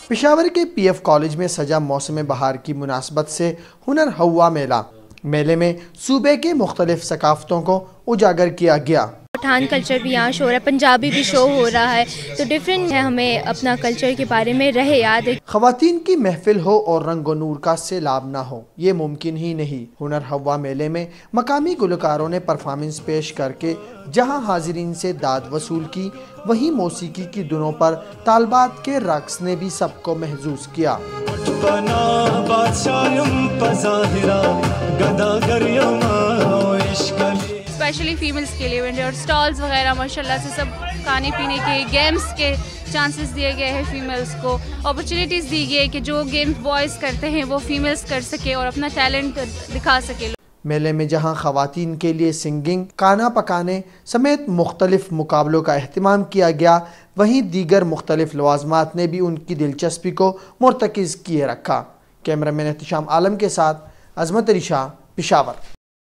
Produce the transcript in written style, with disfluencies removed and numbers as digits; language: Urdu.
پشاور کے پی ایف کالج میں سجا موسم بہار کی مناسبت سے ہنر ہوا میلہ۔ میلے میں صوبے کے مختلف ثقافتوں کو اجاگر کیا گیا۔ پٹھان کلچر بھی یہاں شو ہو رہا ہے، پنجابی بھی شو ہو رہا ہے، تو ڈیفرنٹ ہے، ہمیں اپنا کلچر کے بارے میں رہے یاد۔ خواتین کی محفل ہو اور رنگ و نور کا سیلاب نہ ہو، یہ ممکن ہی نہیں۔ ہنر ہوا میلے میں مقامی گلوکاروں نے پرفارمنس پیش کر کے جہاں حاضرین سے داد وصول کی، وہیں موسیقی کی دھنوں پر طالبات کے رقص نے بھی سب کو محظوظ کیا۔ اسپیشلی فیمیلز کے لیے اور سٹالز وغیرہ ماشاءاللہ سے سب کھانے پینے کے گیمز کے چانسز دیے گئے ہیں، فیمیلز کو اپرچونیٹیز دی گئی ہے کہ جو گیمز بوائز کرتے ہیں وہ فیمیلز کر سکے اور اپنا ٹیلنٹ دکھا سکے۔ میلے میں جہاں خواتین کے لیے سنگنگ، کھانا پکانے سمیت مختلف مقابلوں کا اہتمام کیا گیا، وہیں دیگر مختلف لوازمات نے بھی ان کی دلچسپی کو مرتکز کیے رکھا۔ کیمرہ مین احتشام عالم کے ساتھ عظمت علی شاہ، پشاور۔